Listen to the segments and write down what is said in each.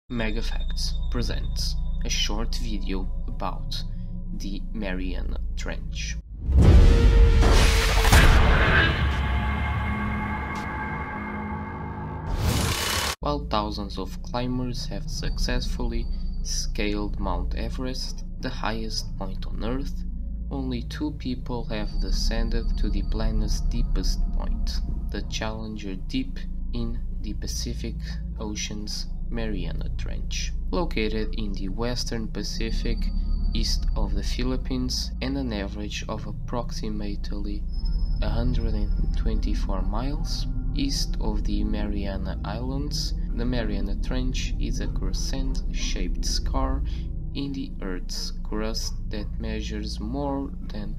Megafacts presents a short video about the Mariana Trench. While thousands of climbers have successfully scaled Mount Everest, the highest point on Earth, only two people have descended to the planet's deepest point, the Challenger Deep in the Pacific Ocean's Mariana Trench. Located in the western Pacific, east of the Philippines, and an average of approximately 124 miles east of the Mariana Islands, the Mariana Trench is a crescent-shaped scar in the Earth's crust that measures more than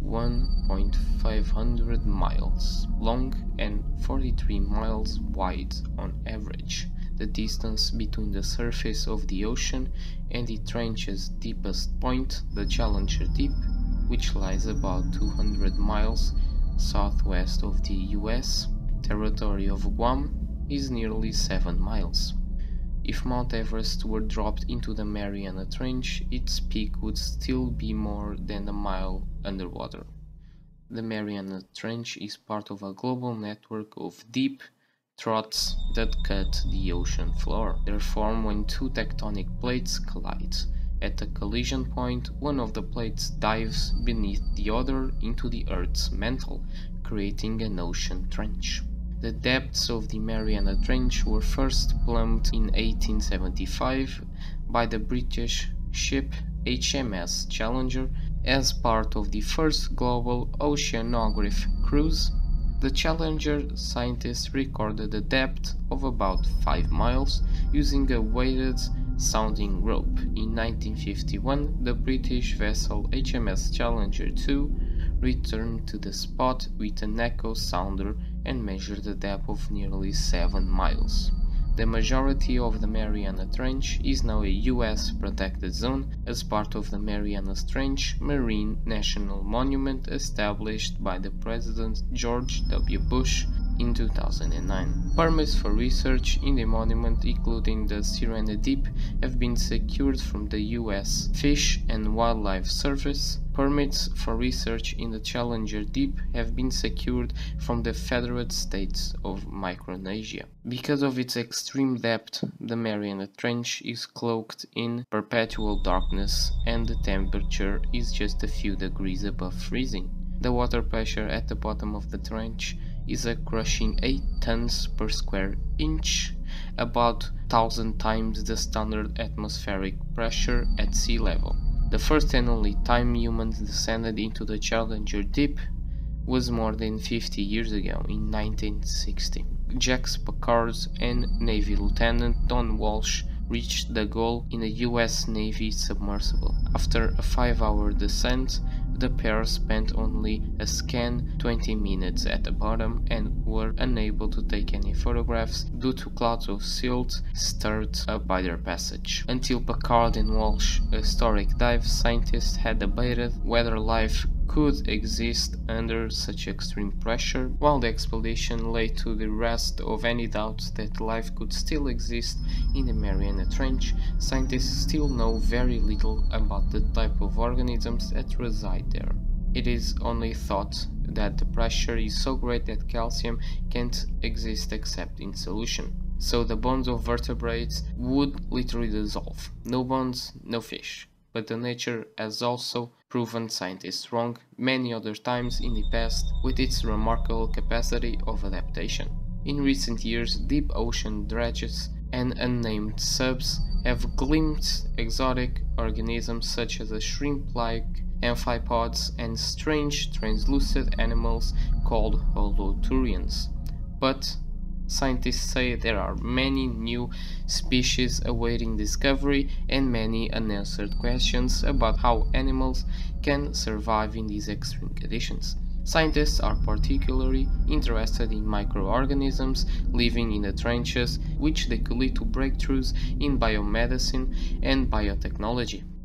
1,500 miles long and 43 miles wide on average. The distance between the surface of the ocean and the trench's deepest point, the Challenger Deep, which lies about 200 miles southwest of the US territory of Guam, is nearly 7 miles. If Mount Everest were dropped into the Mariana Trench, its peak would still be more than a mile underwater. The Mariana Trench is part of a global network of deep troughs that cut the ocean floor. They form when two tectonic plates collide. At a collision point, one of the plates dives beneath the other into the Earth's mantle, creating an ocean trench. The depths of the Mariana Trench were first plumbed in 1875 by the British ship HMS Challenger as part of the first global oceanography cruise. The Challenger scientists recorded a depth of about 5 miles using a weighted sounding rope. In 1951, the British vessel HMS Challenger 2 returned to the spot with an echo sounder and measured a depth of nearly 7 miles. The majority of the Mariana Trench is now a US protected zone as part of the Mariana Trench Marine National Monument established by the President George W. Bush in 2009. Permits for research in the monument, including the Sirena Deep, have been secured from the US Fish and Wildlife Service. Permits for research in the Challenger Deep have been secured from the Federated States of Micronesia. Because of its extreme depth, the Mariana Trench is cloaked in perpetual darkness and the temperature is just a few degrees above freezing. The water pressure at the bottom of the trench is a crushing 8 tons per square inch, about 1,000 times the standard atmospheric pressure at sea level. The first and only time humans descended into the Challenger Deep was more than 50 years ago, in 1960. Jack Packard and Navy Lieutenant Don Walsh reached the goal in a US Navy submersible. After a 5-hour descent, the pair spent only a scant 20 minutes at the bottom and were unable to take any photographs due to clouds of silt stirred up by their passage. Until Packard and Walsh, a historic dive scientist, had debated whether life could exist under such extreme pressure. While the expedition lay to the rest of any doubt that life could still exist in the Mariana Trench, scientists still know very little about the type of organisms that reside there. It is only thought that the pressure is so great that calcium can't exist except in solution. So the bones of vertebrates would literally dissolve. No bones, no fish. But the nature has also proven scientists wrong many other times in the past with its remarkable capacity of adaptation. In recent years, deep ocean dredges and unnamed subs have glimpsed exotic organisms such as a shrimp-like amphipods and strange translucent animals called holoturians. But scientists say there are many new species awaiting discovery and many unanswered questions about how animals can survive in these extreme conditions. Scientists are particularly interested in microorganisms living in the trenches, which they could lead to breakthroughs in biomedicine and biotechnology.